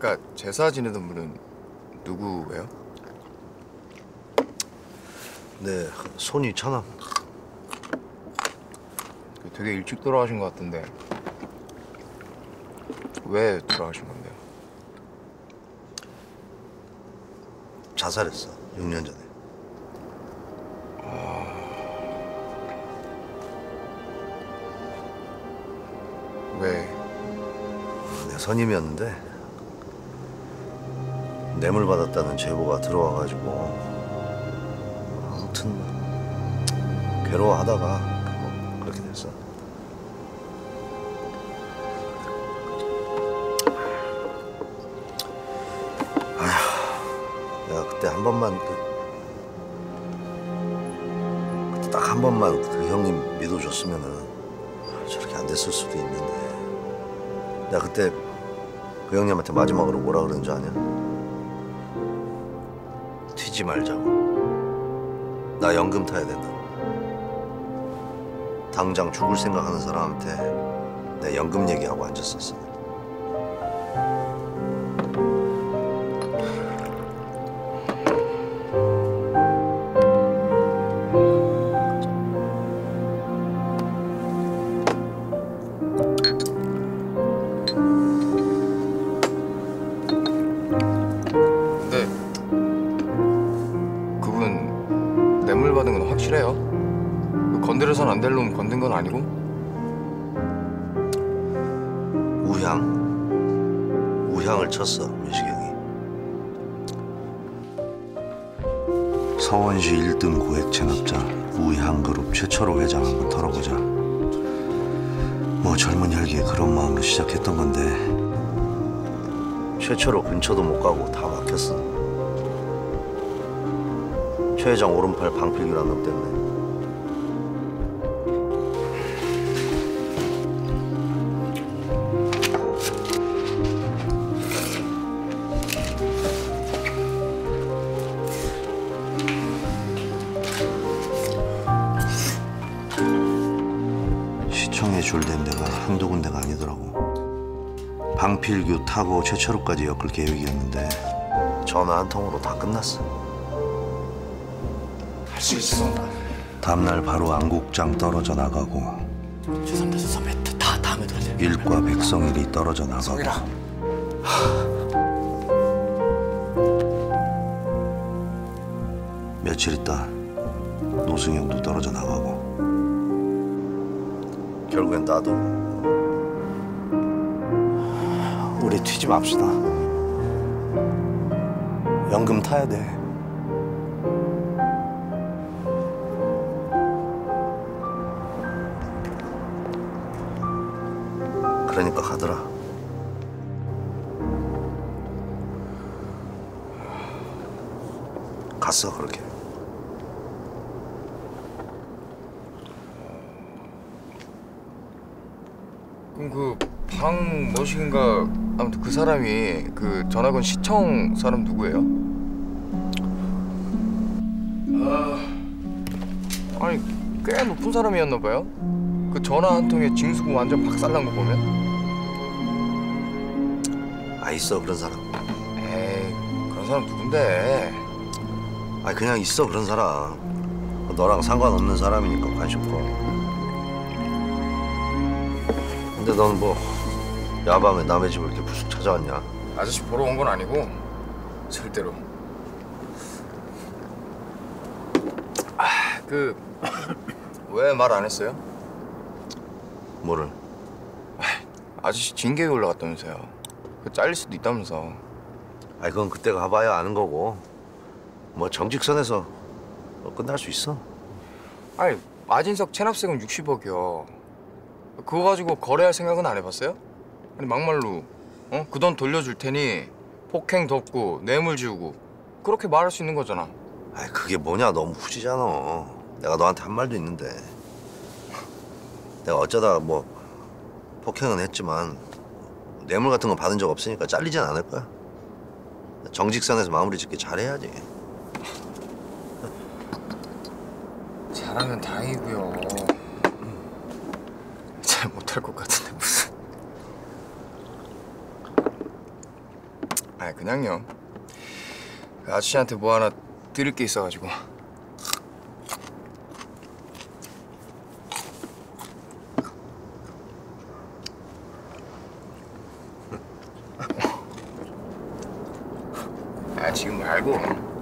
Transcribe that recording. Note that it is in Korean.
아까 제사 지내던 분은 누구예요? 네, 손이 천암. 되게 일찍 돌아가신 것 같은데 왜 돌아가신 건데요? 자살했어, 6년 전에. 왜? 내 선임이었는데 뇌물 받았다는 제보가 들어와가지고 아무튼 괴로워하다가 뭐 그렇게 됐어. 아휴, 내가 그때 한 번만 그때 딱 한 번만 그 형님 믿어줬으면은 저렇게 안 됐을 수도 있는데. 내가 그때 그 형님한테 마지막으로 뭐라 그러는 줄 아냐? 튀지 말자고. 나 연금 타야 된다고. 당장 죽을 생각하는 사람한테 내 연금 얘기하고 앉았었어. 뇌물 받은 건 확실해요? 건드려선 안 될 놈 건든 건 아니고? 우향을 쳤어, 민식이 형이. 서원시 1등 고액 체납자 우향그룹 최철호 회장 한번 털어보자. 뭐 젊은 혈기에 그런 마음으로 시작했던 건데 최철호 근처도 못 가고 다 막혔어. 최 회장 오른팔 방필규란 놈 때문에. 시청에 줄댄 데가 한두 군데가 아니더라고. 방필규 타고 최철호까지 엮을 계획이었는데 전화 한 통으로 다 끝났어. 할 수 있어. 다음날 바로 안국장 떨어져 나가고. 죄송합니다. 다 다음에 들어주세요. 일과 백성일이 떨어져 나가고. 성일아. 며칠 있다 노승영도 떨어져 나가고. 결국엔 나도. 우리 튀지 맙시다. 연금 타야 돼. 그러니까 가더라. 갔어, 그렇게. 그럼 그 방 뭐식인가 아무튼 그 사람이 그 전학원 시청 사람 누구예요? 아니 꽤 높은 사람이었나 봐요. 그 전화 한 통에 징수고 완전 박살난 거 보면. 아, 있어 그런 사람. 에이 그런 사람 누군데? 아니 그냥 있어 그런 사람. 너랑 상관없는 사람이니까 관심 풀어. 근데 넌 뭐 야밤에 남의 집을 이렇게 불쑥 찾아왔냐? 아저씨 보러 온 건 아니고 절대로. 그 왜 말 안 했어요? 뭐를? 아저씨 징계에 올라갔다면서요. 그 잘릴 수도 있다면서. 아니 그건 그때 가봐야 아는 거고. 뭐 정직선에서 끝날 수 있어. 아니 마진석 체납세금 60억이요. 그거 가지고 거래할 생각은 안 해봤어요? 아니 막말로 그 돈 돌려줄 테니 폭행 덮고 뇌물 지우고 그렇게 말할 수 있는 거잖아. 아니 그게 뭐냐, 너무 후지잖아. 내가 너한테 한 말도 있는데. 내가 어쩌다 뭐 폭행은 했지만 뇌물 같은 건 받은 적 없으니까 잘리진 않을 거야. 정직선에서 마무리 짓기 잘해야지. 잘하면 다행이고요. 잘 못할 것 같은데 무슨. 아니 그냥요. 그 아저씨한테 뭐 하나 드릴 게 있어가지고. 아 지금 말고